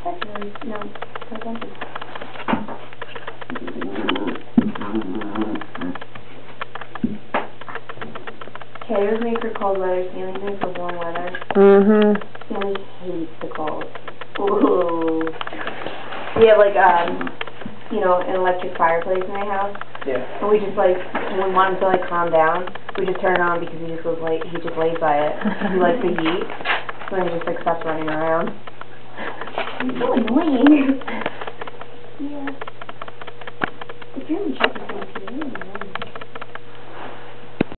That's really, no, that's empty. Taylor's made for cold weather, Stanley's made for warm weather. Stanley hates the cold. Ooh. We have like, you know, an electric fireplace in my house. Yeah. And we just like, when we want him to like calm down, we just turn it on because he just goes like, he just lays by it. He likes the heat. So then he just like stops running around. It's so annoying. Yeah. It's really cheap to say,